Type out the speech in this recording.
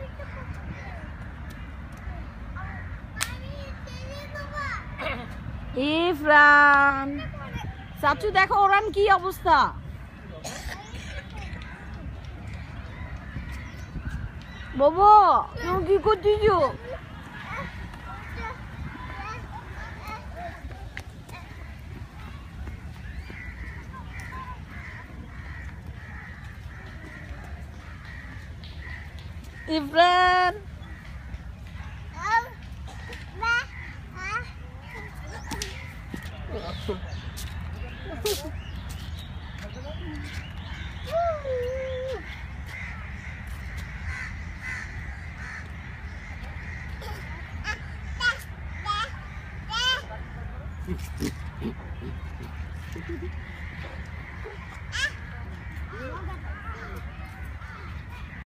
ইফরান চাচু দেখো ওরান কি অবস্থা। বাবা তুমি কি করতেছো? ইফরান